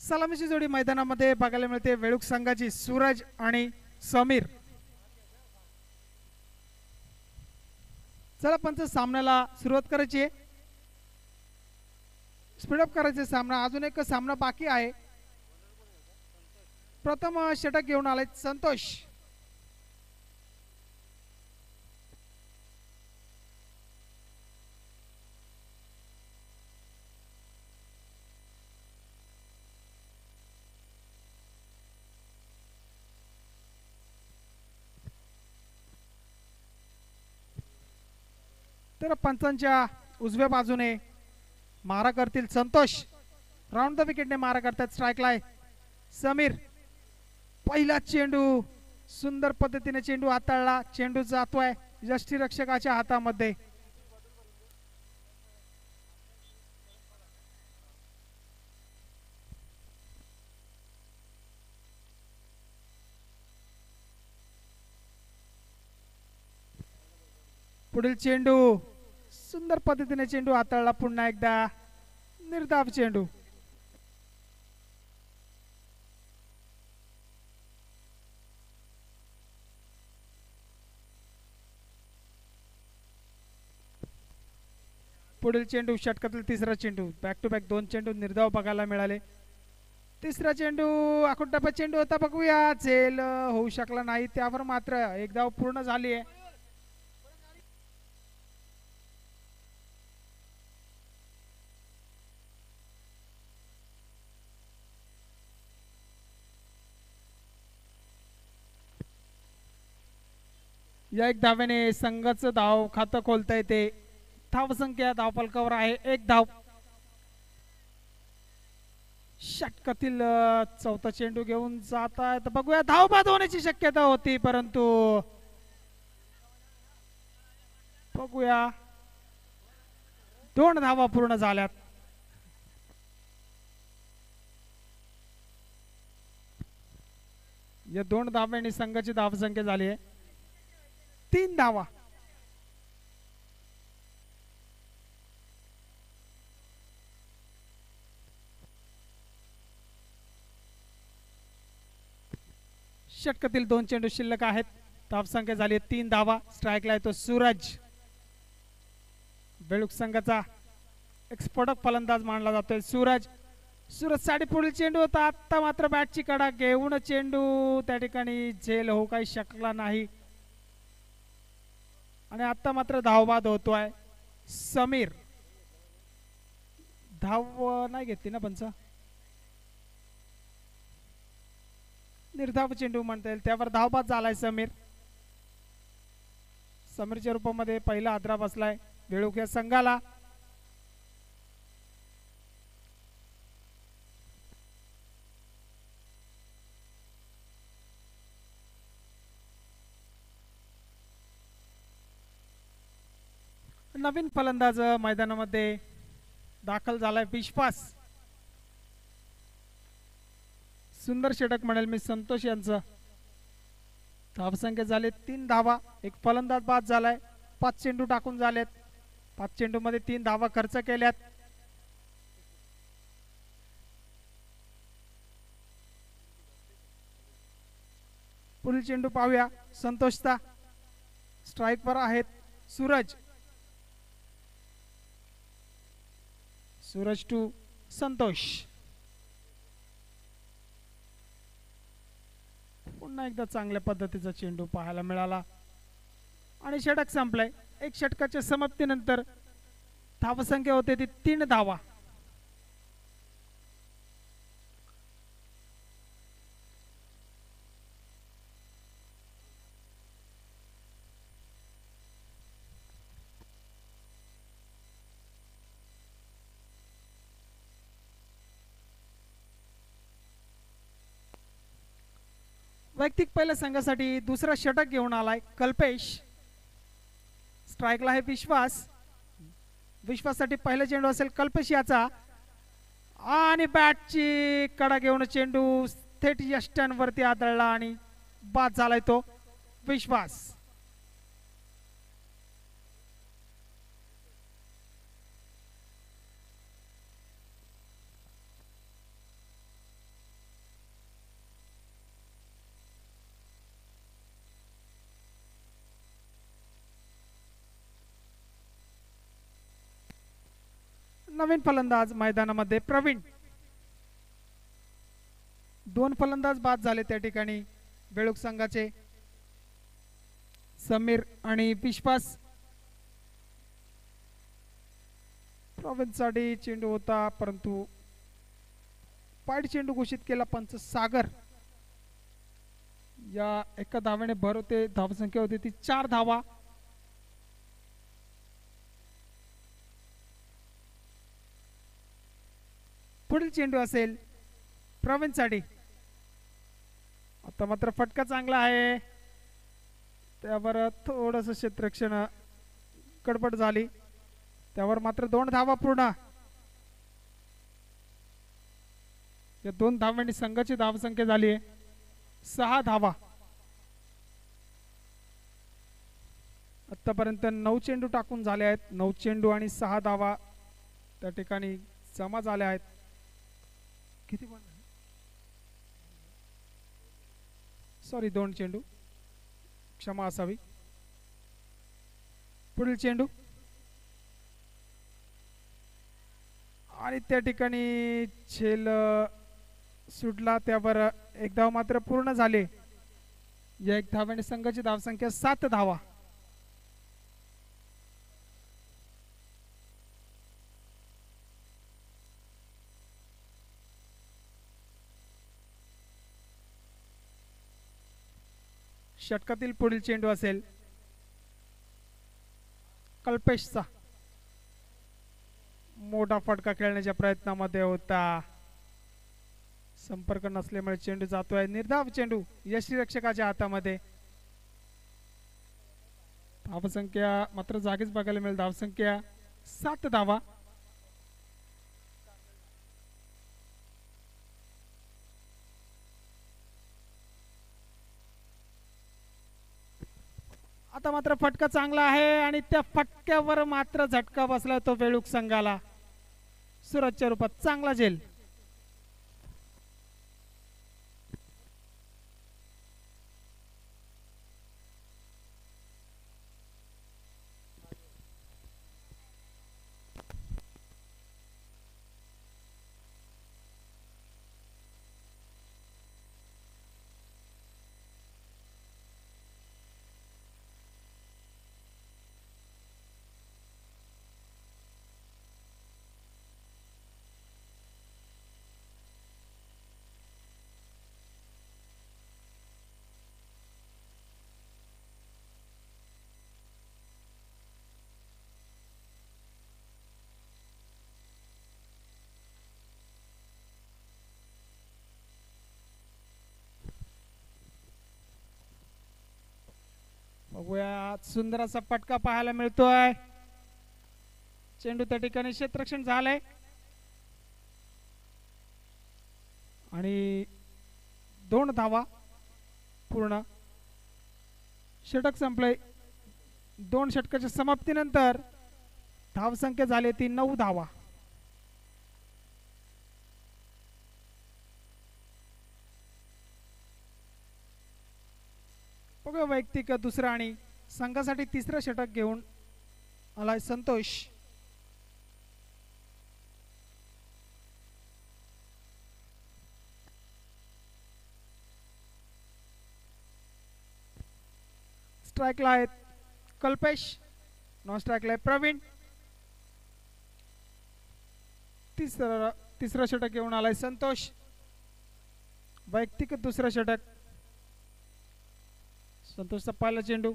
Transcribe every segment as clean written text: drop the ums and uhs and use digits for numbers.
सलामीची जोडी मैदानामध्ये बघायला मिळते वेळुक संघाची सूरज आणि समीर। चला पंच सामन्याला सुरुवात करायची आहे, स्पीड अप करायचे सामना। अजून एक सामना बाकी आहे। प्रथम षटक घेऊन आले संतोष। तर पंचांच्या उजव्या बाजूने मारा करतील संतोष, राउंड द विकेटने मारा करतात। स्ट्राइकला आहे समीर। पहिला चेंडू सुंदर पद्धतीने चेंडू हाताळला, चेंडू जातोय यष्टीरक्षकाच्या हातामध्ये। पुढील चेंडू सुंदर पद्धतीने चेंडू हाताळला, पुन्हा एकदा निर्धाव चेंडू। पुढील चेंडू षटकातील तिसरा चेंडू, बॅक टू बॅक दोन चेंडू निर्धाव बघायला मिळाले। तिसरा चेंडू आखूड टप्पा चेंडू होता, बघूया झेल होऊ शकला नाही, त्यावर मात्र एक धाव पूर्ण झाली आहे। या एक धावेने संघाचं धाव खातं खोलता येते। धावसंख्या धावफलकावर आहे 1 धाव। षटकातील चौथा चेंडू घेऊन जात आहेत, बघूया धाव बाद होण्याची शक्यता होती, परंतु बघूया 2 धावा पूर्ण झाल्यात। या 2 धावांनी संघाची धावसंख्या झाली आहे 3 धावा। षटकातील 2 चेंडू शिल्लक आहेत, धावसंख्या झाली 3 धावा। स्ट्राइकला येतो सूरज, बेळुक संघाचा एक स्फोटक फलंदाज मानला जातोय सूरज। सूरज साठी पुढील चेंडू होता, आता मात्र बॅटची कडा घेऊन चेंडू त्या ठिकाणी झेल होऊ काही शकला नाही, आणि आता मात्र धावबाद होतोय समीर। धाव नाही घेतली ना पंच, निर्धाव चेंडू म्हणता येईल, त्यावर धावबाद झालाय समीर। समीरच्या रूपामध्ये पहिला आदरा बसलाय वेळुक या संघाला। नवीन फलंदाज मैदानामध्ये दाखल झालाय विश्वास। सुंदर षटक म्हणेल मी संतोष यांचं। धावसंख्या झाले 3 धावा, एक फलंदाज बाद झालाय, 5 चेंडू टाकून झालेत, 5 चेंडू मध्ये 3 धावा खर्च केल्यात। पुढील चेंडू पाहूया संतोषचा। स्ट्राइक वर आहेत सूरज। सूरज टू संतोष। पुन्हा एकदा चांगल्या पद्धतीचा चेंडू पाहायला मिळाला आणि षटक संपलंय। एक षटकाच्या समाप्तीनंतर धावसंख्या होते ती 3 धावा। वैयक्तिक पहिल्या संघासाठी दुसरा षटक घेऊन आलाय कल्पेश। स्ट्राइकला आहे विश्वास। विश्वाससाठी पहिला चेंडू असेल कल्पेश याचा, आणि बॅटची कडा घेऊन चेंडू थेट यष्ट्यांवरती आदळला आणि बाद झालाय तो विश्वास। नवीन फलंदाज मैदानामध्ये प्रवीण. 2 फलंदाज बाद झाले त्या ठिकाणी बेळूक संघाचे, समीर आणि विश्वास. प्रवीणसाठी चेंडू होता परंतु पाईड चेंडू घोषित केला पंच सागर. या एका धावेने भर होते, धावसंख्या होती ती 4 धावा. पुढील चेंडू असेल प्रवीणसाठी. आता मात्र फटका चांगला आहे, त्यावर थोडस क्षेत्ररक्षण गडबड झाली, त्यावर मात्र 2 धावा पूर्ण. या 2 धावांनी संघाची धावसंख्या झाली आहे 6 धावा. आतापर्यंत 9 चेंडू टाकून झाले आहेत. 9 चेंडू आणि 6 धावा त्या ठिकाणी जमा झाल्या आहेत. किती बॉल? सॉरी 2 चेंडू, क्षमा असावी. पुढील चेंडू आणि त्या ठिकाणी झेल सुटला, त्यावर 1 धाव मात्र पूर्ण झाले. या 1 धावाने संघाची धावसंख्या 7 धावा. षटकातील पुढील चेंडू असेल कल्पेशचा. मोठा फटका खेळण्याच्या प्रयत्नामध्ये होता, संपर्क नसल्यामुळे चेंडू जातोय. निर्धाव चेंडू यष्टीरक्षकाच्या हातामध्ये. धावसंख्या मात्र जागीच बघायला मिळेल, धावसंख्या 7 धावा. आता मात्र फटका चांगला आहे आणि त्या फटक्यावर मात्र झटका बसला तो बेळूक संघाला. सुरतच्या रूपात चांगला झेल. बघूया, सुंदर असा फटका पाहायला मिळतोय. चेंडू त्या ठिकाणी क्षेत्ररक्षण झालंय आणि 2 धावा पूर्ण. षटक संपले. 2 षटकाच्या समाप्तीनंतर धावसंख्या झाली ती 9 धावा. बघा, वैयक्तिक दुसरं आणि संघासाठी 3रं षटक घेऊन आलाय संतोष. स्ट्राइकला आहेत कल्पेश, नॉन स्ट्राइकला आहे प्रवीण. तिसरं षटक घेऊन आलाय संतोष. वैयक्तिक 2रं षटक. संतोषचा पहिला चेंडू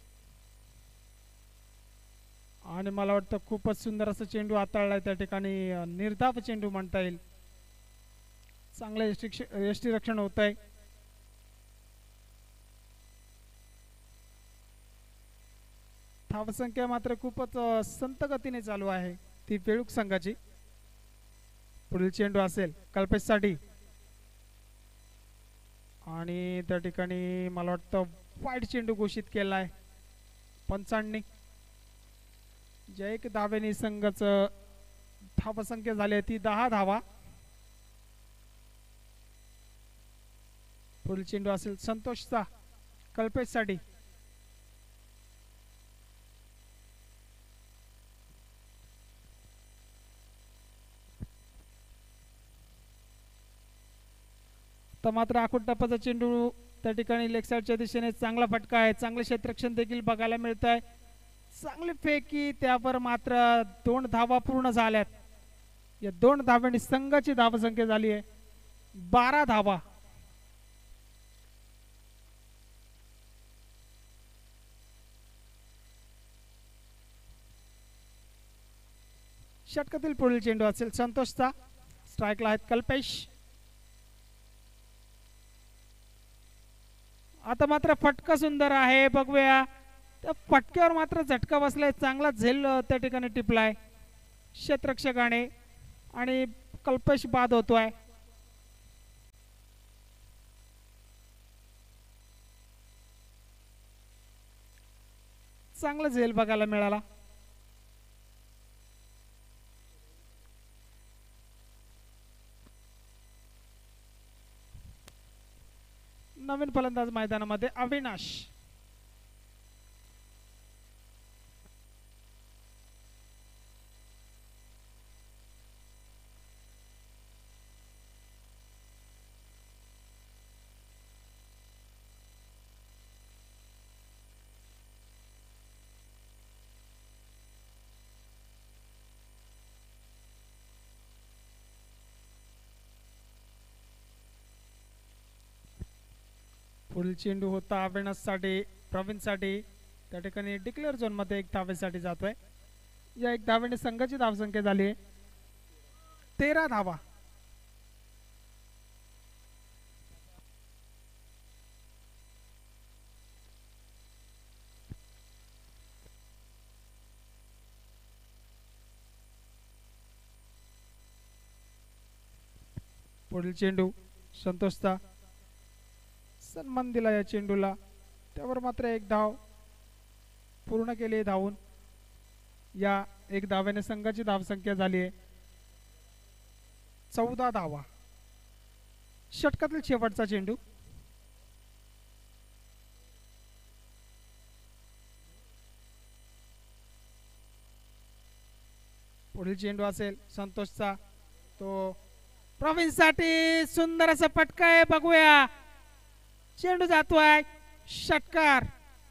आणि मला वाटतं खूपच सुंदर असं चेंडू हाताळलाय त्या ठिकाणी. निर्धाव चेंडू म्हणता येईल. चांगलं यष्टीरक्षण होत आहे. धावसंख्या मात्र खूपच संत गतीने चालू आहे ती बेळूक संघाची. पुढील चेंडू असेल कल्पेशसाठी आणि त्या ठिकाणी मला वाटतं वाईड चेंडू घोषित केलाय पंचांनी. ज्या 1 धावेने संघाचं धावसंख्या झाली ती 10 धावा. पुढील चेंडू असेल संतोषचा कल्पेशसाठी. तर मात्र आखूड टप्प्याचा चेंडू त्या ठिकाणी लेग साईडच्या दिशेने चांगला फटका आहे, चांगले क्षेत्ररक्षण देखील बघायला मिळत आहे, चांगली फेकी, त्यावर मात्र 2 धावा पूर्ण झाल्यात. या 2 धावांनी संघाची धावसंख्या झाली आहे 12 धावा. षटकातील पुढील चेंडू असेल संतोषचा. स्ट्राईकला आहेत कल्पेश. आता मात्र फटका सुंदर आहे, बघूया. त्या फटक्यावर मात्र झटका बसलाय, चांगला झेल त्या ठिकाणी टिपलाय क्षेत्ररक्षकाने आणि कल्पेश बाद होतोय. चांगला झेल बघायला मिळाला. नवीन फलंदाज मैदानामध्ये अविनाश. पुढील चेंडू होता अविनाशसाठी, प्रवीणसाठी. त्या ठिकाणी डिक्लेअर झोन मध्ये 1 धावेसाठी जातोय. या 1 धावेने संघाची धावसंख्या झाली आहे 13 धावा. पुढील चेंडू संतोषचा. सन्मान दिला या चेंडूला, त्यावर मात्र 1 धाव पूर्ण केली धावून. या 1 धावेने संघाची धावसंख्या झाली आहे 14 धावा. षटकातील शेवटचा चेंडू. पुढील चेंडू असेल संतोषचा, तो प्रवीणसाठी. सुंदर असा फटका आहे, बघूया. चेंडू जातोय षटकार.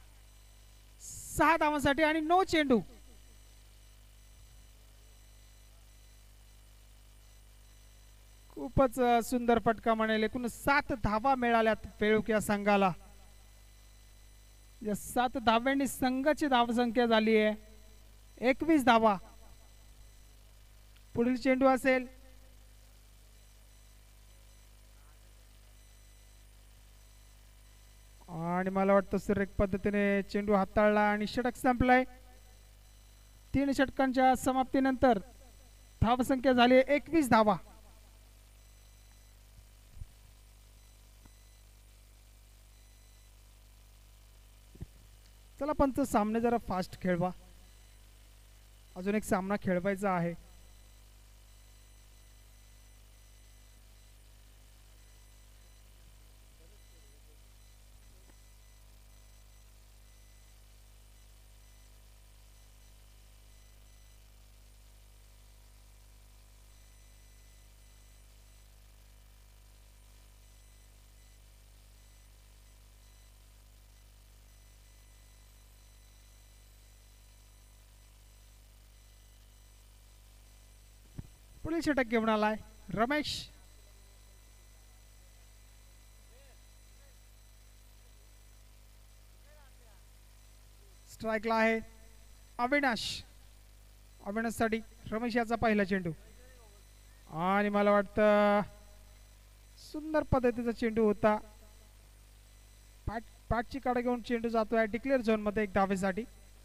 6 धावांसाठी आणि 9 चेंडू. खूपच सुंदर फटका म्हणेल. एकूण 7 धावा मिळाल्यात पेळुक संघाला. या 7 धाव्यांनी संघाची धावसंख्या झाली आहे 21 धावा. पुढील चेंडू असेल आणि मला वाटतं सुरेख पद्धतीने चेंडू हाताळला आणि षटक संपलाय. 3 षटकांच्या समाप्तीनंतर धावसंख्या झाली 21 धावा. चला पंच, सामने जरा फास्ट खेळवा. अजून एक सामना खेळवायचा आहे. पुढील षटक घेऊन आलाय रमेश. स्ट्राईकला आहे अविनाश. अविनाशसाठी रमेश याचा पहिला चेंडू आणि मला वाटतं सुंदर पद्धतीचा चेंडू होता. पाठची काढ घेऊन चेंडू जातोय डिक्लेअर झोन मध्ये 1 धावेसाठी.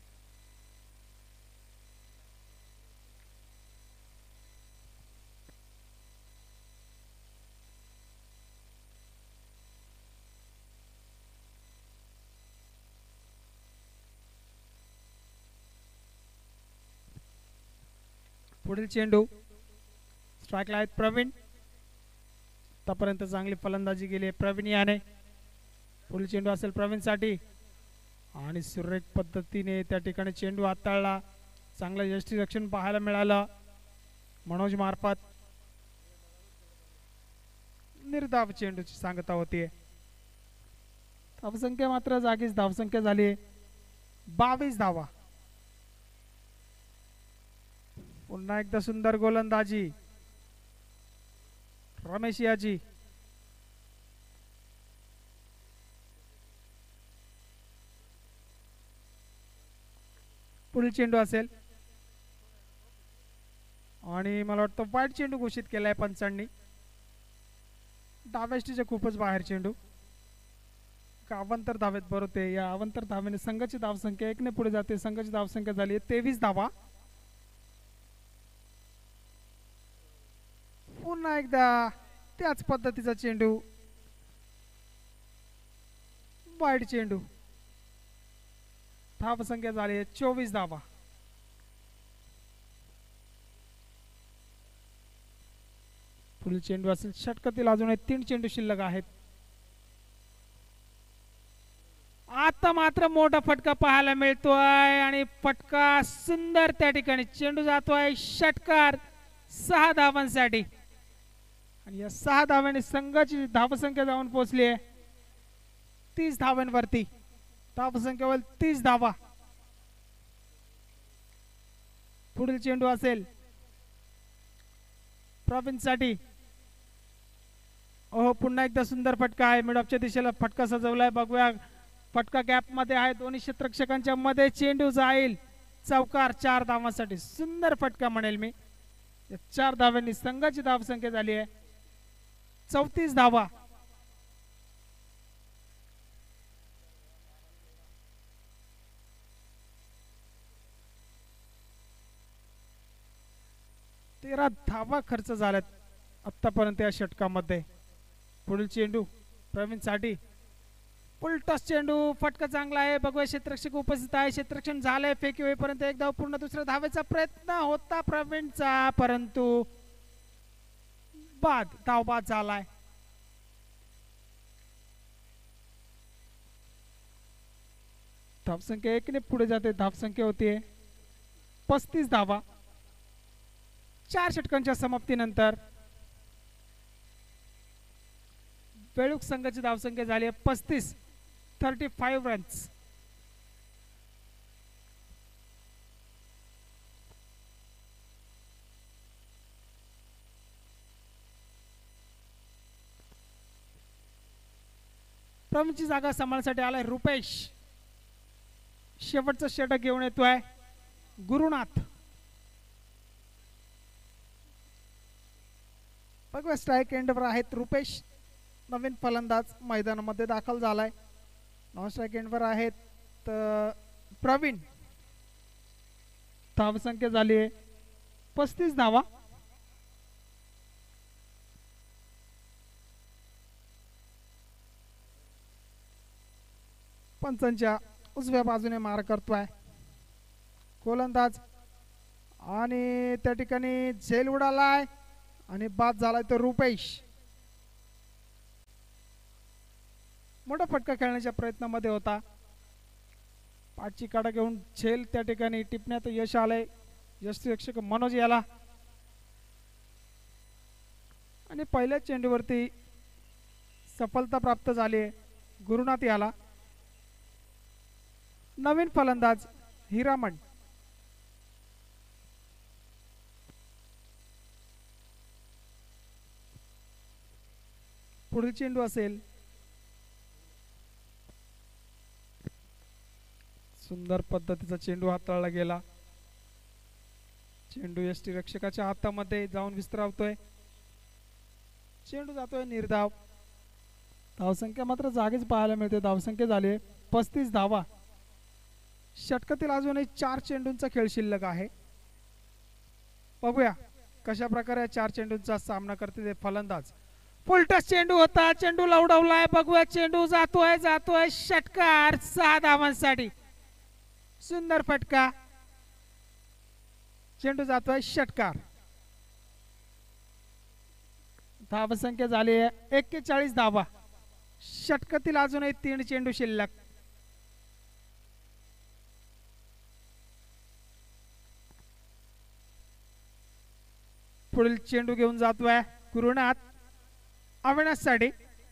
पुढील चेंडू स्ट्राईकला आहेत प्रवीण. आतापर्यंत चांगली फलंदाजी केली आहे प्रवीण याने. पुढील चेंडू असेल प्रवीणसाठी आणि सुरेख पद्धतीने त्या ठिकाणी चेंडू हाताळला. चांगलं यष्टीरक्षण पाहायला मिळालं मनोज मार्फत. निर्धाव चेंडूची सांगता होतीये. धावसंख्या मात्र जागीच धावसंख्या झाली 22 धावा. पुन्हा एकदा सुंदर गोलंदाजी रमेश याजी. पुढील चेंडू असेल आणि मला वाटतं वाईट चेंडू घोषित केलाय पंचांनी. डाव्याष्टीच्या खूपच बाहेर चेंडू. अवांतर धावेत बरोते. या अवांतर धावेने संघाची धावसंख्या 1 ने पुढे जाते. संघाची धावसंख्या झाली 23 धावा. पुन्हा एकदा त्याच पद्धतीचा चेंडू वाईट चेंडू. धावसंख्या झाली 24 धावा. पुढील चेंडू असेल षटकातील अजून 3 चेंडू शिल्लक आहेत. आता मात्र मोठा फटका पाहायला मिळतोय आणि फटका सुंदर त्या ठिकाणी चेंडू जातोय षटकार 6 धावांसाठी आणि या 6 धावांनी संघाची धावसंख्या जाऊन पोहोचली आहे 30 धावांवरती. धावसंख्येवर 30 धावा. पुढील चेंडू असेल प्रवीण साठी. ओह पुन्हा एकदा सुंदर फटका आहे. मिडऑफच्या दिशेला फटका सजवलाय. बघूया फटका गॅप मध्ये आहे. दोन्ही क्षेत्ररक्षकांच्या मध्ये चेंडू जाईल चौकार 4 धावांसाठी. सुंदर फटका म्हणेल मी. 4 धावांनी संघाची धावसंख्या झाली आहे 34 धावा. तेरा धावा खर्च झाल्यात आतापर्यंत या षटकामध्ये. पुढील चेंडू प्रवीण साठी. उलटस चेंडू. फटका चांगला आहे. बघूया क्षेत्ररक्षक उपस्थित आहे. क्षेत्ररक्षण झालंय. फेकी होईपर्यंत एक धाव पूर्ण. दुसऱ्या धावेचा प्रयत्न होता प्रवीणचा परंतु धाव बाद झालाय. धावसंख्या 1 ने पुढे जाते. धावसंख्या होतीये 35 धावा. 4 षटकांच्या समाप्तीनंतर बेळूक संघाची धावसंख्या झाली आहे 35 रन्स. प्रवीणची जागा सांभाळण्यासाठी आलाय रुपेश. शेवटचा षटक घेऊन येतोय गुरुनाथ. बघूया स्ट्राइक एंडवर आहेत रुपेश. नवीन फलंदाज मैदानामध्ये दाखल झालाय. नॉन स्ट्राइक एंडवर आहेत प्रवीण. धावसंख्या झाली आहे 35 धावा. पंचांच्या उजव्या बाजूने मार करतोय गोलंदाज आणि त्या ठिकाणी झेल उडालाय आणि बाद झालाय तो रुपेश. मोठा फटका खेळण्याच्या प्रयत्नामध्ये होता. पाठची काढा घेऊन झेल त्या ठिकाणी टिपण्यात यश आलंय यष्टिरक्षक मनोज याला आणि पहिल्या चेंडूवरती सफलता प्राप्त झाली आहे गुरुनाथ याला. नवीन फलंदाज हिरामण. पुढील चेंडू असेल सुंदर पद्धतीचा चेंडू हाताळला गेला. चेंडू यष्टिरक्षकाच्या हातामध्ये जाऊन विस्तारतोय. चेंडू जातोय निर्धाव. धावसंख्या मात्र जागीच पाहायला मिळते. धावसंख्या झाली 35 धावा. षटकातील अजूनही 4 चेंडूंचा खेळ शिल्लक आहे. बघूया कशा प्रकारे 4 चेंडूंचा सामना करते ते फलंदाज. फुलटस चेंडू होता. चेंडूला उडवलाय. बघूया चेंडू जातोय षटकार 6 धावांसाठी. सुंदर फटका. चेंडू जातोय षटकार. धावसंख्या झाली 41 धावा. षटकातील अजूनही 3 चेंडू शिल्लक. पुढील चेंडू घेऊन जातोय गुरुनाथ. अविनाश साठी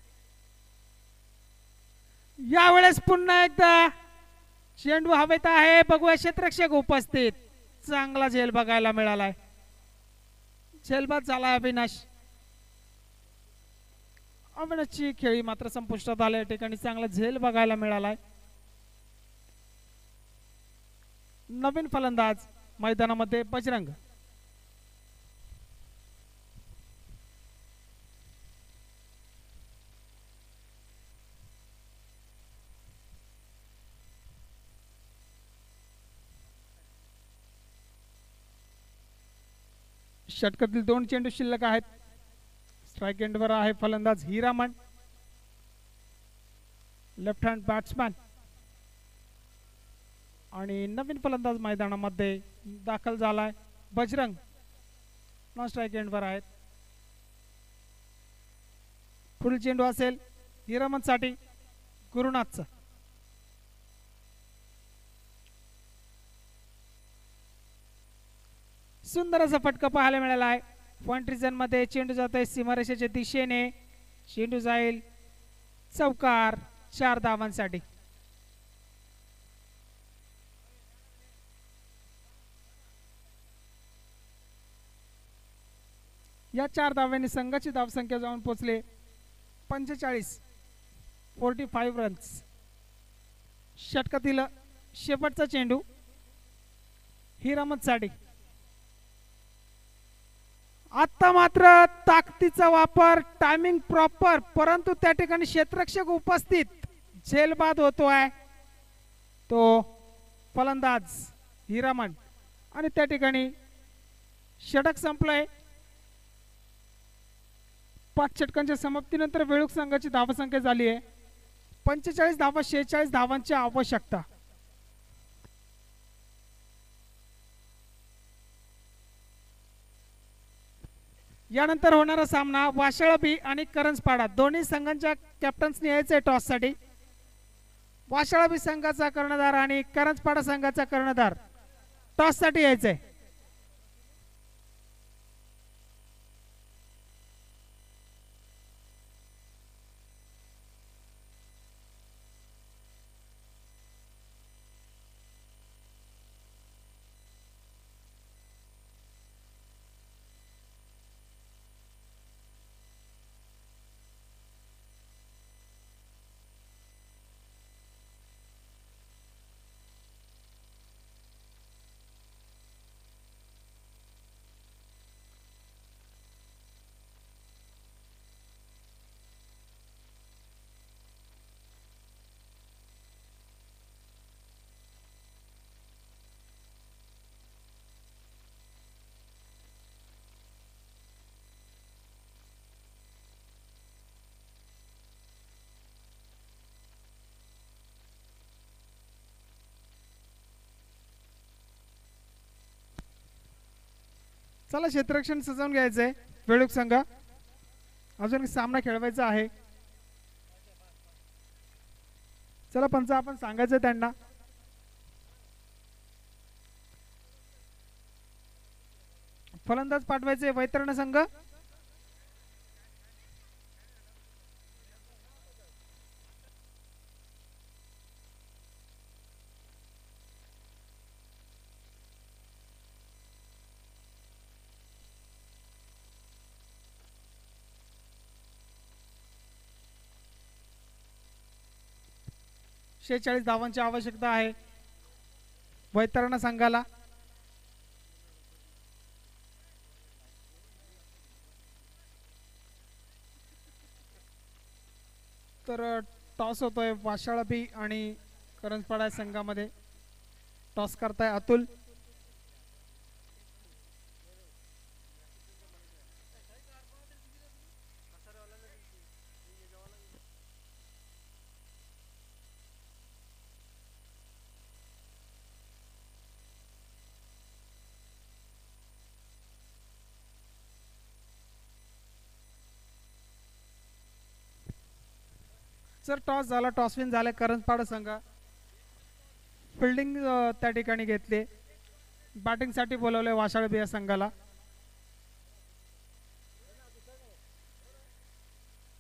यावेळेस पुन्हा एकदा चेंडू हवेत आहे. बघूया क्षेत्ररक्षक उपस्थित. चांगला झेल बघायला मिळालाय. झेलबाद झालाय अविनाश. अविनाशची खेळी मात्र संपुष्टात आल्या ठिकाणी चांगला झेल बघायला मिळालाय. नवीन फलंदाज मैदानामध्ये बजरंग. षटकातील 2 चेंडू शिल्लक आहेत. स्ट्राइक एंडवर आहे फलंदाज हिरामण, लेफ्ट हँड बॅट्समॅन. आणि नवीन फलंदाज मैदानामध्ये दाखल झालाय बजरंग. नॉन स्ट्राइक एंडवर आहेत. पुढील चेंडू असेल हिरामण साठी गुरुनाथचा. सुंदर असा फटका पाहायला मिळाला आहे. पॉइंट रिजन मध्ये चेंडू जात आहे सीमारेषेच्या दिशेने. चेंडू जाईल चौकार 4 धावांसाठी. या 4 धावांनी संघाची धावसंख्या जाऊन पोहोचले 45 रन्स. षटकातील शेवटचा चेंडू हिरामत साठी. आता मात्र ताकदीचा वापर, टायमिंग प्रॉपर, परंतु त्या ठिकाणी क्षेत्ररक्षक उपस्थित. झेलबाद होतोय तो फलंदाज हिरामण आणि त्या ठिकाणी षटक संपलंय. 5 षटकांच्या समाप्तीनंतर वेळूक संघाची धावसंख्या झाली आहे 45 धावा. 46 धावांची आवश्यकता. यानंतर होणारा सामना वाशाळा बी आणि करंजपाडा दोन्ही संघांच्या कॅप्टन्सनी यायचे टॉस साठी. वाशाळा बी संघाचा कर्णधार आणि करंजपाडा संघाचा कर्णधार टॉस साठी यायचे. चला क्षेत्ररक्षण सजवून घ्यायचंय वेळूक संघ. अजून सामना खेळवायचा आहे. चला पंच आपण सांगायचं त्यांना. फलंदाज पाठवायचे वैतरणा संघ. शेचाळीस धावांची आवश्यकता आहे वैतरणा संघाला. तर टॉस होतोय वाशाळा बी आणि करंजपाडा संघामध्ये. टॉस करताय अतुल. सर टॉस झाला, टॉस विन झाला करंजपाडा संघ. फिल्डिंग त्या ठिकाणी घेतले. बॅटिंग साठी बोलवले वाशाळा बी या संघाला.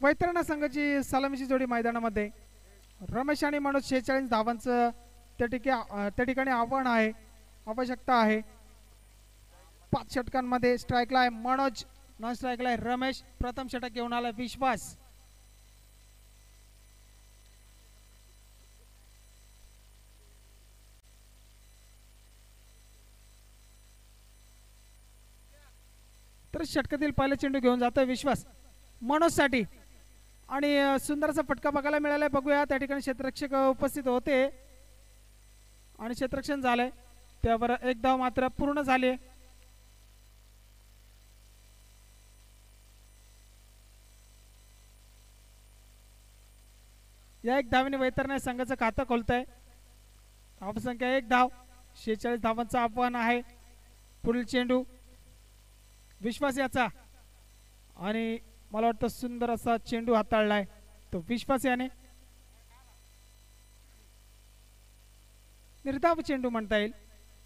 वैतरणा संघाची सलामीची जोडी मैदानामध्ये. रमेश आणि मनोज 46 धावांचं त्या ठिकाणी आव्हान आहे, आवश्यकता आहे. 5 षटकांमध्ये स्ट्राईकला आहे मनोज, नॉन स्ट्राईकला आहे रमेश. प्रथम षटक घेऊन आला विश्वास. तर षटकातील पहिला चेंडू घेऊन जातोय विश्वास मनोज साठी आणि सुंदरचा फटका बघायला मिळालाय. बघूया त्या ठिकाणी क्षेत्ररक्षक उपस्थित होते आणि क्षेत्ररक्षण झालंय. त्यावर एक धाव मात्र पूर्ण झाली. या एक धावेने वैतरणा संघाचं खातं खोलतंय. धावसंख्या 1 धाव, 46 धावांचं आव्हान आहे. पुढील चेंडू विश्वास याचा आणि मला वाटतं सुंदर असा चेंडू हाताळलाय तो विश्वास याने. निर्धाव चेंडू म्हणता येईल.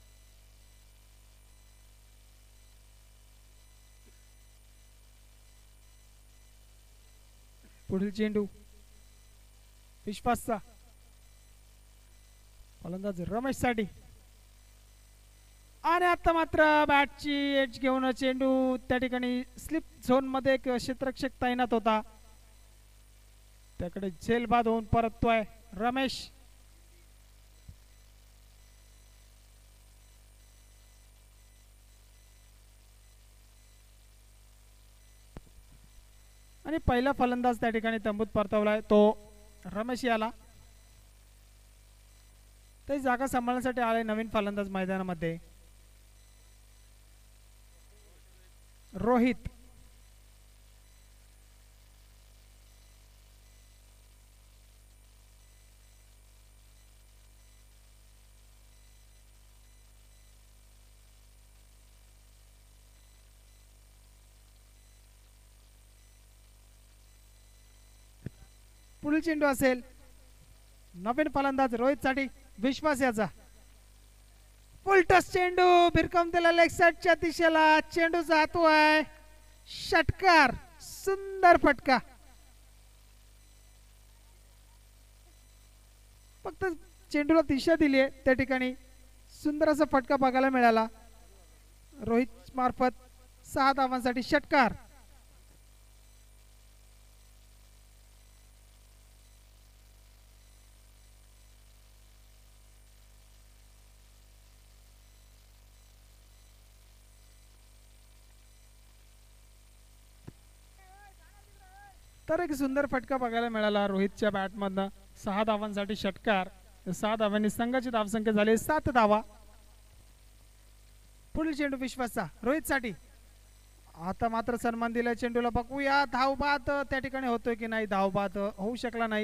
पुढील चेंडू विश्वासचा, फलंदाज रमेश साठी आणि आता मात्र बॅटची एज घेऊन चेंडू त्या ठिकाणी स्लिप झोन मध्ये एक क्षेत्ररक्षक तैनात होता, त्याकडे झेल बाद होऊन परततोय रमेश. आणि पहिला फलंदाज त्या ठिकाणी तंबूत परतवलाय तो रमेश याला. ते जागा सांभाळण्यासाठी आले नवीन फलंदाज मैदानामध्ये रोहित. पुढील चेंडू असेल नवीन फलंदाज रोहित साठी विश्वास याचा. उलटस चेंडू भिरकमतेला लेग साइडच्या दिशेला चेंडू जातोय षटकार. सुंदर फटका. फक्त चेंडूला दिशा दिली आहे त्या ठिकाणी सुंदर असा फटका बघायला मिळाला रोहित मार्फत. 6 धावांसाठी षटकार. तर एक सुंदर फटका बघायला मिळाला रोहितच्या बॅटमधनं. 6 धावांसाठी षटकार. 6 धावांनी संघाची धावसंख्या झाली 7 धावा. पुढील चेंडू विश्वासचा रोहित साठी. आता मात्र सन्मान दिलाय चेंडूला. बघूया धाव बाद त्या ठिकाणी होतोय की नाही. धाव बाद होऊ शकला नाही.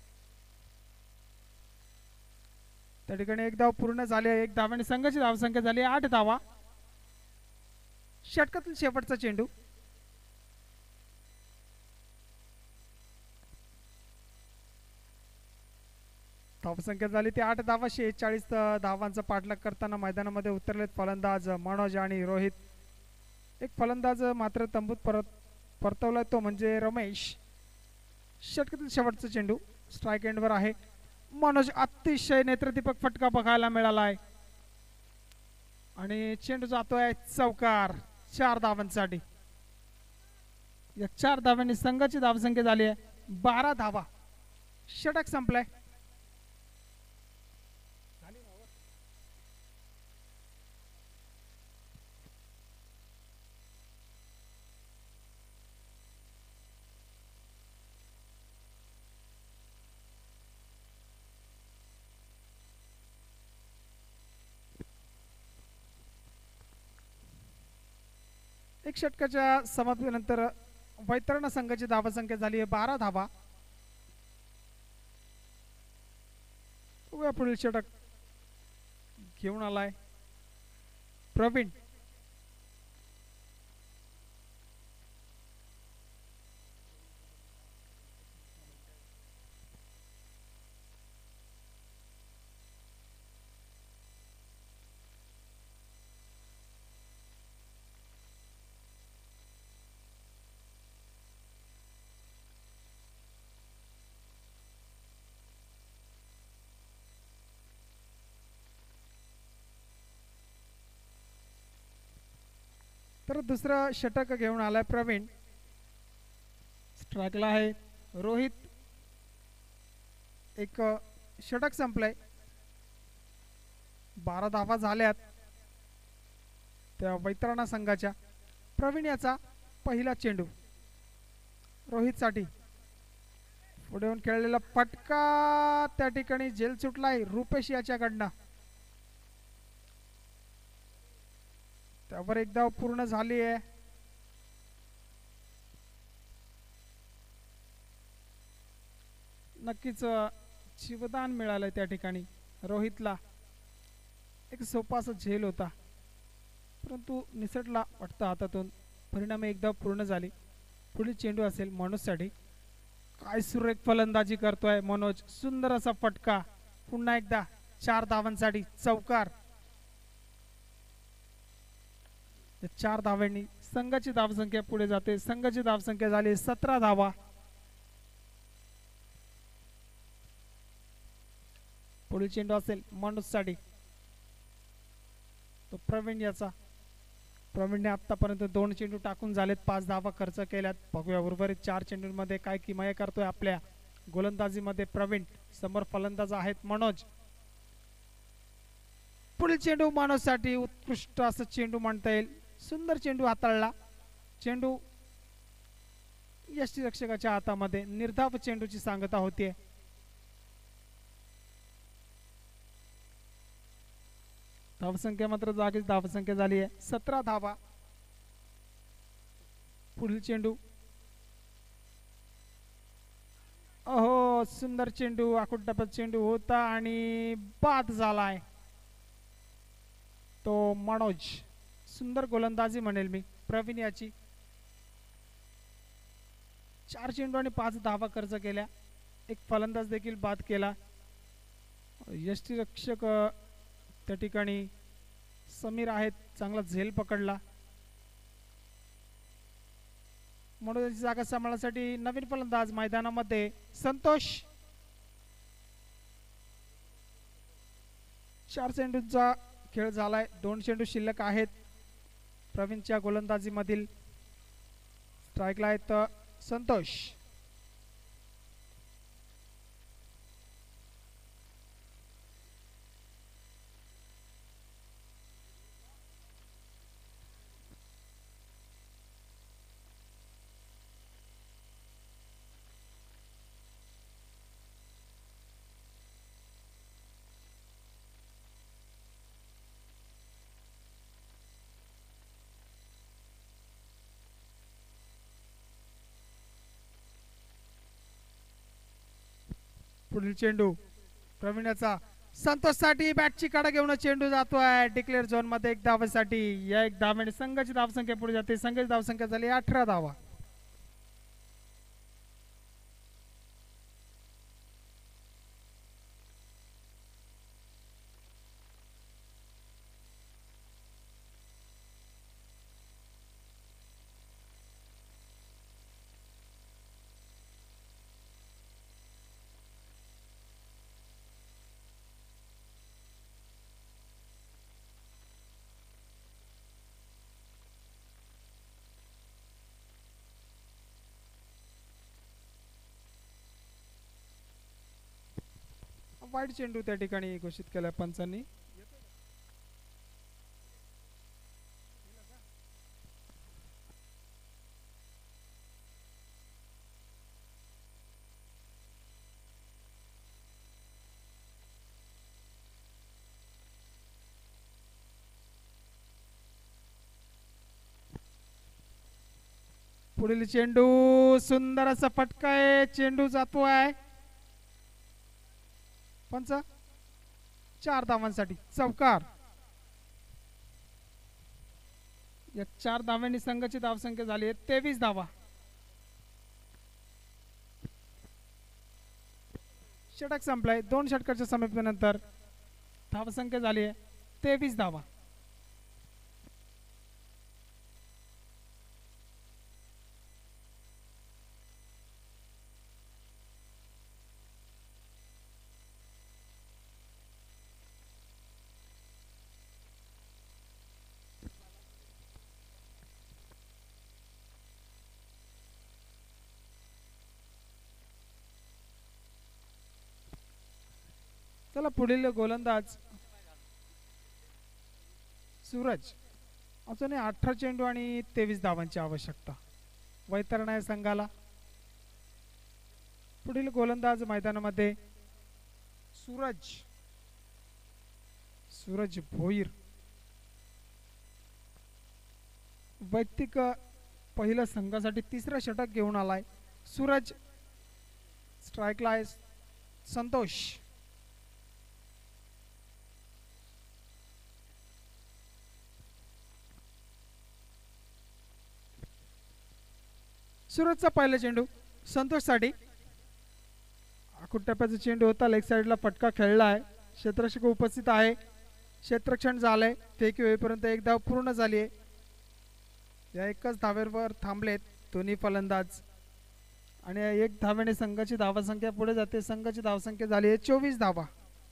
त्या ठिकाणी 1 धाव पूर्ण झाली. 1 धावांनी संघाची धावसंख्या झाली 8 धावा. षटकातील शेवटचा चेंडू धावसंख्या झाली ती 8 धावा. 46 धावांचा पाठलाग करताना मैदानामध्ये उतरलेत फलंदाज मनोज आणि रोहित. एक फलंदाज मात्र तंबूत परतवलाय तो म्हणजे रमेश. षटकातील शेवटचा चेंडू स्ट्राइक एंडवर आहे. मनोज अतिशय नेत्रदीपक फटका बघायला मिळाला आहे आणि चेंडू जातोय चौकार 4 धावांसाठी. या 4 धावांनी संघाची धावसंख्या झाली आहे 12 धावा. षटक संपलाय. एक षटकाच्या समाप्तीनंतर वैतरणा संघाची धावसंख्या झाली आहे 12 धावा. पुढील षटक घेऊन आलाय प्रवीण. तर दुसरं षटक घेऊन आलाय प्रवीण. स्ट्राईकला आहे रोहित. एक षटक संपलंय. 12 धावा झाल्यात त्या वैतरणा संघाच्या. प्रवीण याचा पहिला चेंडू रोहितसाठी. पुढे येऊन खेळलेला फटका त्या ठिकाणी झेल सुटलाय रुपेश याच्याकडनं. त्यावर एक धाव पूर्ण झाली आहे. नक्कीच जीवदान मिळालंय त्या ठिकाणी रोहितला. एक सोपा असा झेल होता परंतु निसटला वाटतं हातातून. परिणामी एक धाव पूर्ण झाली. पुढील चेंडू असेल मनोजसाठी. काय सुरेख फलंदाजी करतोय मनोज. सुंदर असा फटका. पुन्हा एकदा 4 धावांसाठी चौकार. 4 धावांनी संघाची धावसंख्या पुढे जाते. संघाची धावसंख्या झाली 17 धावा. पुढील चेंडू असेल मनोजसाठी. तो प्रवीण याचा. प्रवीणने आतापर्यंत 2 चेंडू टाकून झालेत. 5 धावा खर्च केल्यात. बघूया उर्वरित 4 चेंडूंमध्ये काय किमया करतोय आपल्या गोलंदाजीमध्ये प्रवीण. समोर फलंदाज आहेत मनोज. पुढील चेंडू मनोजसाठी. उत्कृष्ट असं चेंडू म्हणता येईल. सुंदर चेंडू हाताळला. चेंडू यष्टीरक्षकाच्या हातामध्ये. निर्धाव चेंडूची सांगता होतीये. धावसंख्या मात्र जागीच धावसंख्या झाली आहे 17 धावा. पुढील चेंडू. अहो सुंदर चेंडू. आकुटडापात चेंडू होता आणि बाद झालाय तो मनोज. सुंदर गोलंदाजी म्हणेल मी प्रवीण याची. 4 चेंडू आणि 5 धावा खर्च केल्या. एक फलंदाज देखील बाद केला. यष्टीरक्षक त्या ठिकाणी समीर आहेत. चांगला झेल पकडला. मनोजची जागा सांभाळण्यासाठी नवीन फलंदाज मैदानामध्ये संतोष. 4 चेंडूंचा खेळ झालाय. 2 चेंडू शिल्लक आहेत प्रवीणच्या गोलंदाजीमधील. स्ट्राईकला आहेत संतोष. पुढील चेंडू प्रवीणाचा. संतोषसाठी बॅटची काढा घेऊन चेंडू जातोय डिक्लेअर झोन मध्ये 1 धावेसाठी. या 1 धावेने संघाची धावसंख्या पुढे जाते. संघाची धावसंख्या झाली 18 धावा. वाईट चेंडू त्या ठिकाणी घोषित केला पंचांनी. पुढील चेंडू. सुंदर असा फटका आहे. चेंडू जातोय. पंच 4 धावांसाठी चौकार. या 4 धावांनी संघाची धावसंख्या झाली आहे 23 धावा. षटक संपलाय. 2 षटकाच्या समाप्तीनंतर धावसंख्या झाली आहे 23 धावा. चला पुढील गोलंदाज सूरज. अजूनही 18 चेंडू आणि 23 धावांची आवश्यकता वैतरणा आहे संघाला. पुढील गोलंदाज मैदानामध्ये सूरज भोईर. वैयक्तिक पहिल्या संघासाठी तिसरा षटक घेऊन आलाय सूरज. स्ट्राइकला आहे संतोष. सूरजचा पहिला चेंडू संतोषसाठी. आखूड टप्प्याचा चेंडू होता, लेग साइडला फटका खेळला आहे. क्षेत्ररक्षक उपस्थित आहे, क्षेत्ररक्षण झालंय. फेकी होईपर्यंत एक धाव पूर्ण झाली आहे. या एकच धावेवर थांबलेत दोन्ही फलंदाज आणि एक धावेने संघाची धावसंख्या पुढे जाते. संघाची धावसंख्या झाली आहे 24 धावा.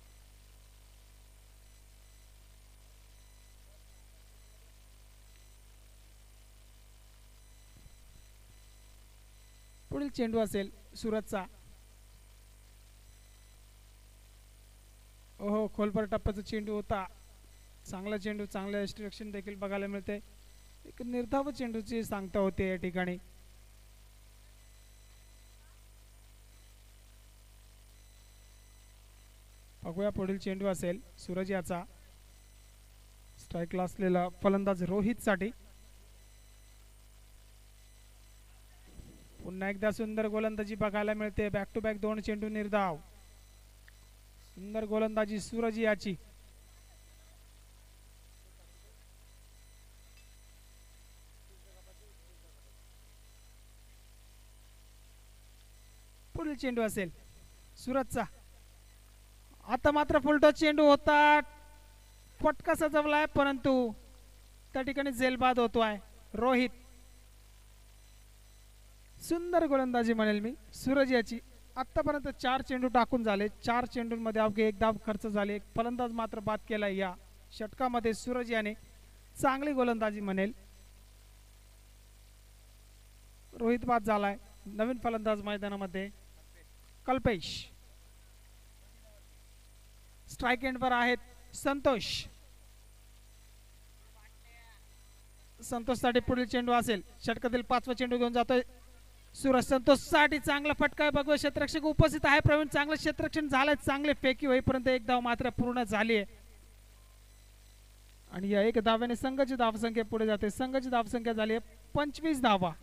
पुढील चेंडू असेल सूरजचा. ओहो, खोलपर टप्प्याचा चेंडू होता. चांगला चेंडू, चांगले डिस्ट्रक्शन देखील बघायला मिळते. एक निर्धाव चेंडूची सांगता होते या ठिकाणी. बघूया पुढील चेंडू असेल सूरज याचा. स्ट्राइकला असलेला फलंदाज रोहित साठी. पुन्हा एकदा सुंदर गोलंदाजी बघायला मिळते. बॅक टू बॅक 2 चेंडू निर्धाव. सुंदर गोलंदाजी सूरज याची. पुढील चेंडू असेल सूरजचा. आता मात्र फुलटॉस चेंडू होता. फटका सजवलाय परंतु त्या ठिकाणी झेलबाद होतोय रोहित. सुंदर गोलंदाजी म्हणेल मी सूरज याची. आतापर्यंत 4 चेंडू टाकून झाले. 4 चेंडूंमध्ये अवघे 1 धाव खर्च झाले. एक फलंदाज मात्र बाद केलाय या षटकामध्ये सूरज याने. चांगली गोलंदाजी म्हणेल. रोहित बाद झालाय. नवीन फलंदाज मैदानामध्ये कल्पेश. स्ट्राइक एंडवर आहेत संतोष. संतोषसाठी पुढील चेंडू असेल. षटकातील 5वा चेंडू घेऊन जातोय सूरज. संतोष साठी चांगला फटका आहे. बघू क्षेत्ररक्षक उपस्थित आहे. प्रवीण चांगलं क्षेत्ररक्षण झालंय. चांगले फेकी होईपर्यंत एक धाव मात्र पूर्ण झाली आहे आणि या एक धाव्याने संघाची धावसंख्या पुढे जाते. संघाची धावसंख्या झाली आहे 25 धावा.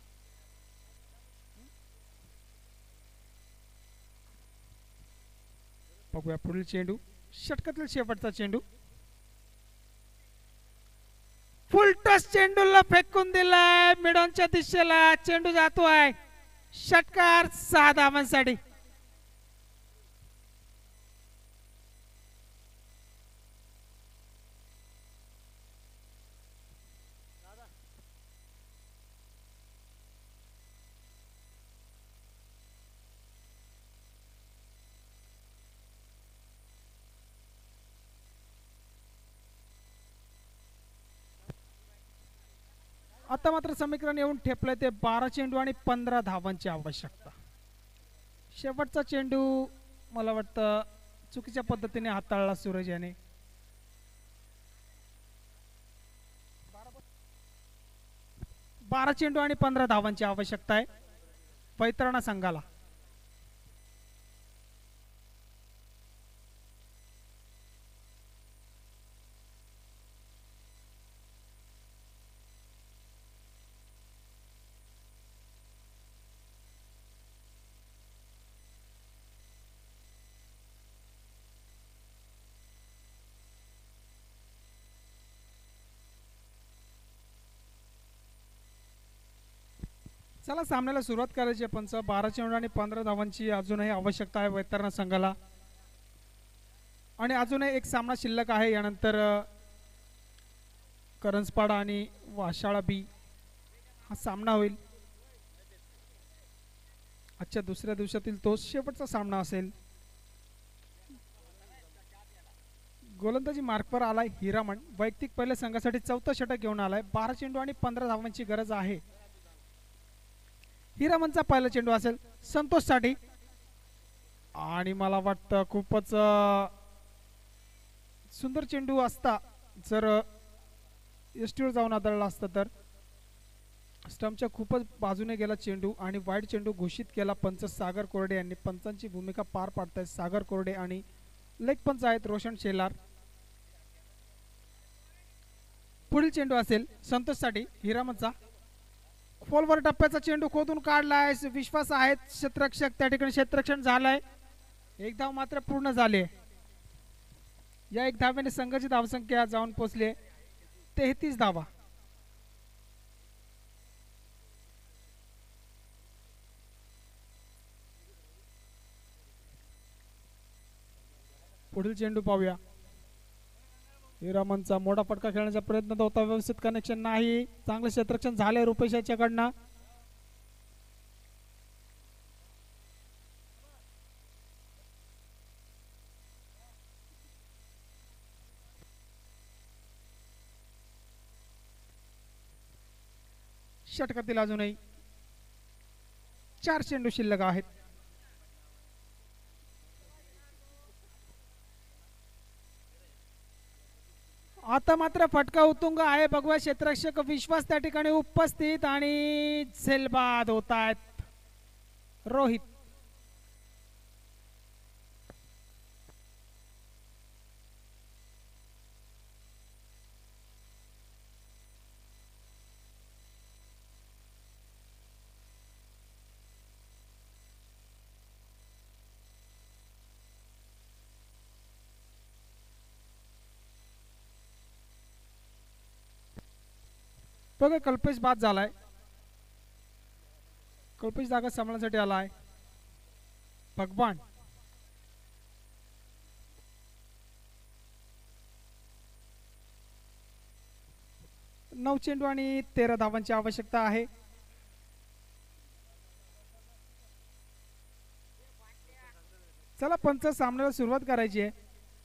बघूया पुढील चेंडू. षटकातील शेवटचा चेंडू. फुलटॉस चेंडूला फेकून दिलाय मिडॉनच्या दिशेला. चेंडू जातोय. षटकार 6 धावांसाठी. आता मात्र समीकरण येऊन ठेपलंय ते 12 चेंडू आणि 15 धावांची आवश्यकता. शेवटचा चेंडू मला वाटतं चुकीच्या पद्धतीने हाताळला सूरज याने. 12 चेंडू आणि 15 धावांची आवश्यकता आहे वैतरणा संघाला. चला सामन्याला सुरुवात करायची आहे. 12 चेंडू आणि 15 धावांची अजूनही आवश्यकता आहे वैतरणा संघाला आणि अजूनही एक सामना शिल्लक आहे. यानंतर करंजपाडा आणि वाशाळा बी हा सामना होईल. आजच्या दुसऱ्या दिवसातील तो शेवटचा सामना असेल. गोलंदाजी मार्कवर आलाय हिरामण. वैयक्तिक पहिल्या संघासाठी 4थं षटक घेऊन आलाय. 12 चेंडू आणि 15 धावांची गरज आहे. हिरामनचा पहिला चेंडू असेल संतोष साठी आणि मला वाटतं खूपच सुंदर चेंडू असता जर यष्टीवर जाऊन आदळला असता तर स्टंपच्या खूपच बाजूने गेला चेंडू आणि वाईड चेंडू घोषित केला पंच सागर कोरडे यांनी. पंचांची भूमिका पार पाडतायत सागर कोरडे आणि लेग पंच आहेत रोशन शेलार. पुढील चेंडू असेल संतोषसाठी हिरामनचा. खोलवर टप्प्याचा चेंडू खोदून काढलाय. विश्वास आहेत क्षेत्ररक्षक त्या ठिकाणी क्षेत्ररक्षण झालंय. एक धाव मात्र पूर्ण झाले. या एक धाव्याने संघाची धावसंख्या जाऊन पोहोचली 33 धावा. पुढील चेंडू पाहूया. हिरामनचा मोठा फटका खेळण्याचा प्रयत्न होता. व्यवस्थित कनेक्शन नाही. चांगलं क्षेत्ररक्षण झालंय रुपेश याच्याकडनं. षटकातील अजूनही 4 चेंडू शिल्लक आहेत. आता मात्र फटका उत्तुंग आहे. भगवा क्षेत्ररक्षक विश्वास त्या ठिकाणी उपस्थित आणि झेलबाद होत आहेत रोहित. बघा कल्पेश बाद झालाय. कल्पेश जागा सांभाळण्यासाठी आलाय भगवान. नऊ चेंडू आणि 13 धावांची आवश्यकता आहे. चला पंच सामन्याला सुरुवात करायची आहे.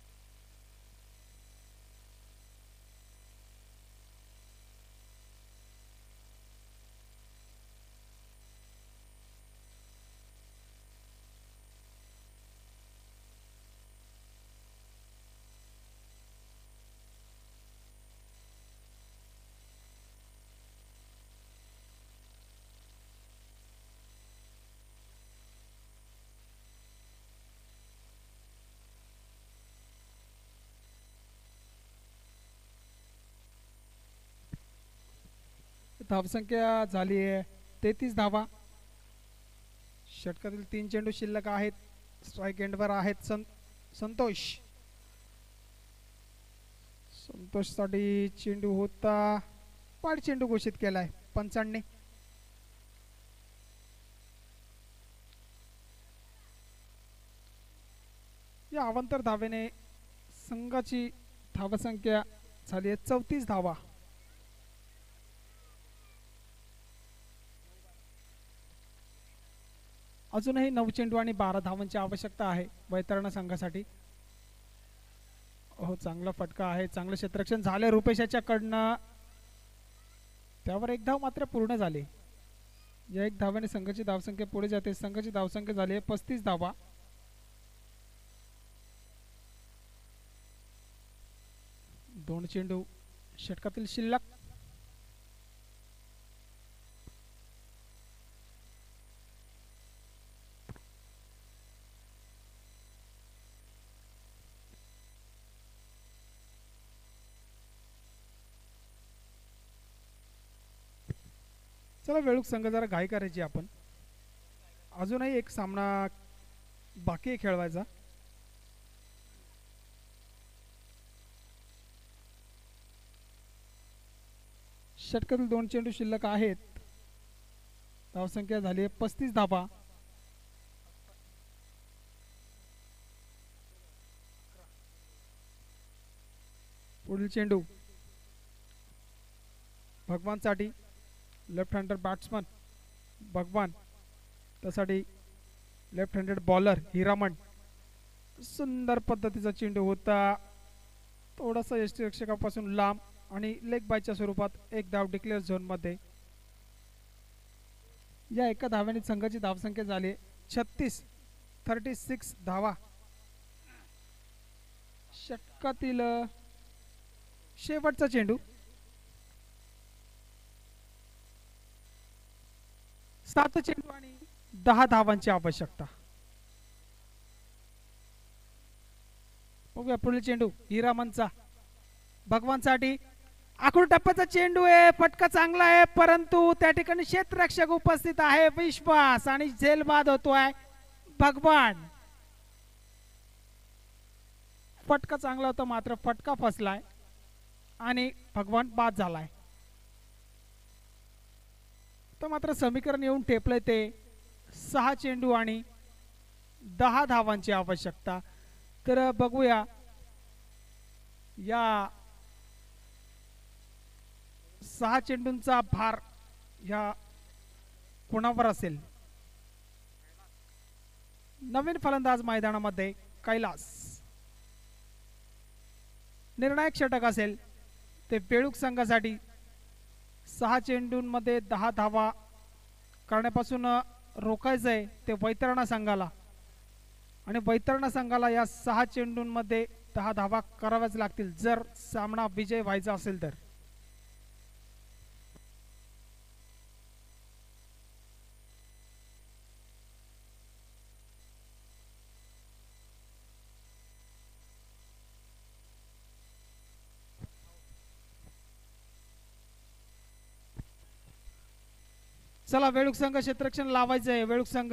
धावसंख्या झाली आहे 33 धावा. षटकातील 3 चेंडू शिल्लक आहेत. स्ट्राइक एंडवर आहेत संतोष. संतोषसाठी चेंडू होता. पाड चेंडू घोषित केलाय पंचांनी. या अवांतर धावेने संघाची धावसंख्या झाली आहे 34 धावा. अजूनही 9 चेंडू आणि 12 धावांची आवश्यकता आहे वैतरणा संघासाठी. हो चांगला फटका आहे. चांगलं क्षेत्ररक्षण झाले रुपेश याच्याकडनं. त्यावर एक धाव मात्र पूर्ण झाली. या एक धाव्याने संघाची धावसंख्या पुढे जाते. संघाची धावसंख्या झाली आहे 35 धावा. दोन चेंडू षटकातील शिल्लक. चला वेळूक संघ जरा घाई करायची आपण. अजूनही एक सामना बाकी आहे खेळवायचा. षटकातील 2 चेंडू शिल्लक आहेत. धावसंख्या झाली आहे 35 धावा. पुढील चेंडू भगवानसाठी. लेफ्ट हँडर बॅट्समन भगवान. त्यासाठी लेफ्ट हँडेड बॉलर हिरामन. सुंदर पद्धतीचा चेंडू होता. थोडासा यष्टीरक्षकापासून लांब आणि लेग बायच्या स्वरूपात एक धाव डिक्लेअर झोनमध्ये. या एका धाव्याने संघाची धावसंख्या झाली 36 धावा. षटकातील शेवटचा चेंडू. 7 चेंडू आणि 10 धावांची आवश्यकता. बघूया पुढील चेंडू हिरामनचा भगवानसाठी. आखूड टप्प्याचा चेंडू आहे, फटका चांगला आहे, परंतु त्या ठिकाणी क्षेत्ररक्षक उपस्थित आहे विश्वास आणि झेल बाद होतोय भगवान. फटका चांगला होता मात्र फटका फसलाय आणि भगवान बाद झालाय. तर मात्र समीकरण येऊन ठेपलंय ते 6 चेंडू आणि 10 धावांची आवश्यकता. तर बघूया या 6 चेंडूंचा भार या कोणावर असेल. नवीन फलंदाज मैदानामध्ये कैलास. निर्णायक षटक असेल ते बेळूक संघासाठी. 6 चेंडूंमध्ये 10 धावा करण्यापासून रोखायचंय ते वैतरणा संघाला आणि वैतरणा संघाला या 6 चेंडूंमध्ये 10 धावा कराव्याच लागतील जर सामना विजय व्हायचा असेल तर. चला वेळूक संघ क्षेत्ररक्षण लावायचंय. वेळूक संघ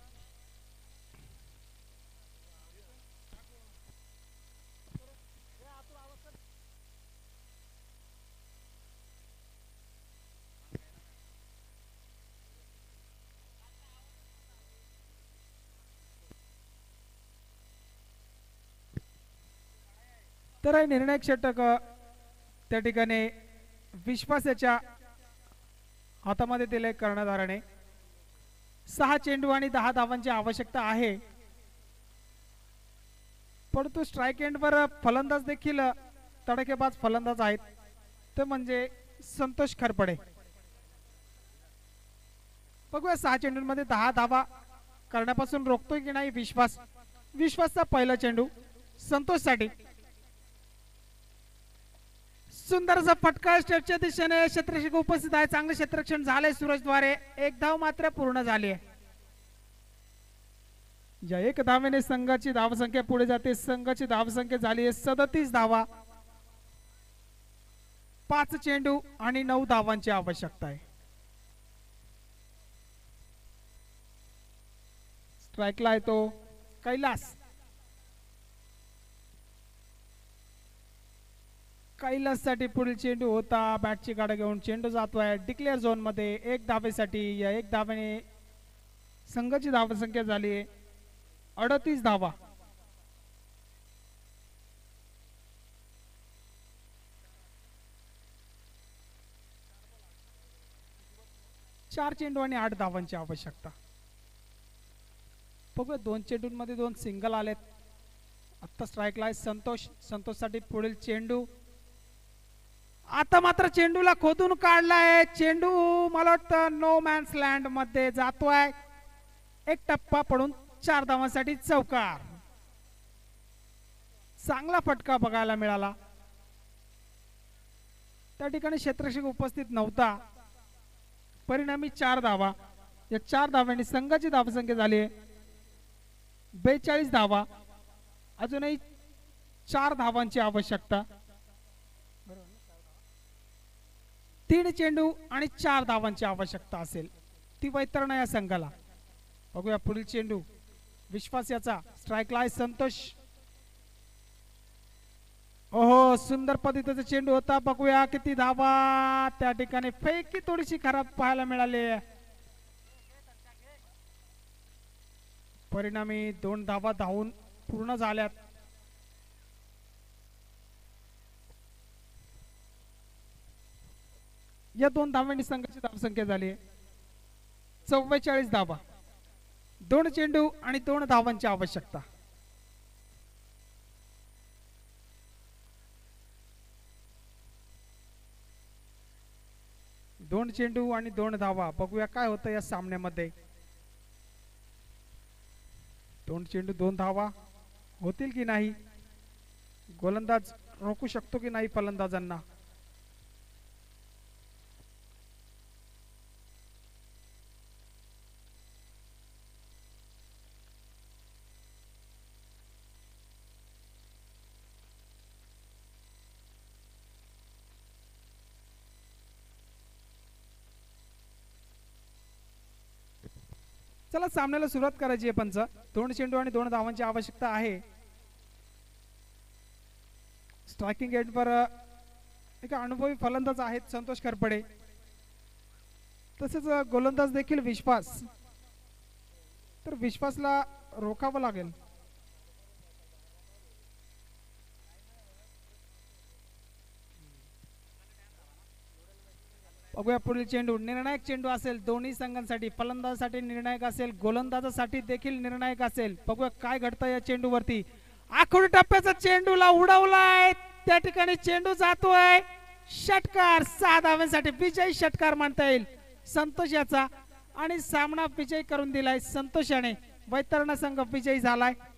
तर निर्णायक षटक त्या ठिकाणी विश्वासाच्या हातामध्ये दिले कर्णधाराने. 6 चेंडू आणि 10 धावांची आवश्यकता आहे, परंतु स्ट्राइक एंडवर फलंदाज देखील तडकेबाज फलंदाज आहेत ते म्हणजे संतोष खरपडे. बघूया 6 चेंडूंमध्ये 10 धावा करण्यापासून रोखतोय की नाही विश्वास. विश्वासचा पहिला चेंडू संतोषसाठी. सुंदर असा फटका स्टेपच्या दिशेने क्षेत्ररक्षक उपस्थित आहे. चांगले क्षेत्ररक्षण झाले सूरजद्वारे. 1 धाव मात्र पूर्ण झाली आहे. या 1 धावेने संघाची धावसंख्या पुढे जाते. संघाची धावसंख्या झाली आहे 37 धावा. 5 चेंडू आणि 9 धावांची आवश्यकता आहे. स्ट्राइकला येतो कैलास. कैलाससाठी पुढील चेंडू होता. बॅटची गाडी घेऊन चेंडू जातोय डिक्लेअर झोन मध्ये 1 धावेसाठी. या 1 धावेने संघाची धावसंख्या झाली आहे 38 धावा. चार चेंडू आणि 8 धावांची आवश्यकता. बघूया 2 चेंडूंमध्ये 2 सिंगल आलेत. आता स्ट्राइकला आहे संतोष. संतोषसाठी पुढील चेंडू. आता मात्र चेंडूला खोदून काढलाय. चेंडू मला वाटतं नो मॅन्स लँड मध्ये जातोय. 1 टप्पा पडून 4 धावांसाठी चौकार. चांगला फटका बघायला मिळाला. त्या ठिकाणी क्षेत्ररक्षक उपस्थित नव्हता. परिणामी 4 धावा. या 4 धावांनी संघाची धावसंख्या झाली आहे 42 धावा. अजूनही 4 धावांची आवश्यकता. 3 चेंडू आणि 4 धावांची आवश्यकता असेल ती वैतरणा या संघाला. बघूया पुढील चेंडू विश्वास याचा. स्ट्राइकला आहे संतोष. ओहो सुंदर पद्धतीचा चेंडू होता. बघूया किती धावा. त्या ठिकाणी फेकी थोडीशी खराब पाहायला मिळाली. परिणामी 2 धावा धावून पूर्ण झाल्यात. या 2 धावांनी संघाची धावसंख्या झाली आहे 44 धावा. 2 चेंडू आणि 2 धावांची आवश्यकता. दोन चेंडू आणि 2 धावा. बघूया काय होतं या सामन्यामध्ये. 2 चेंडू 2 धावा होतील की नाही. गोलंदाज रोखू शकतो की नाही फलंदाजांना. चला सामन्याला सुरुवात करायची आहे. पंच 2 चेंडू आणि 2 धावांची आवश्यकता आहे. स्ट्रायकिंग एंडवर एक अनुभवी फलंदाज आहेत संतोष करपडे, तसेच गोलंदाज देखील विश्वास. तर विश्वासला रोखावं लागेल. बघूया पुढील चेंडू निर्णायक चेंडू असेल दोन्ही संघांसाठी. फलंदाजासाठी निर्णायक असेल, गोलंदाजासाठी देखील निर्णायक असेल. बघूया काय घडतं या चेंडूवरती. आखूड टप्प्याचा चेंडूला उडवलाय, त्या ठिकाणी चेंडू जातोय. षटकार 6 धावांसाठी विजयी षटकार म्हणता येईल संतोष याचा, आणि सामना विजय करून दिलाय संतोष याने. वैतरणा संघ विजयी झालाय.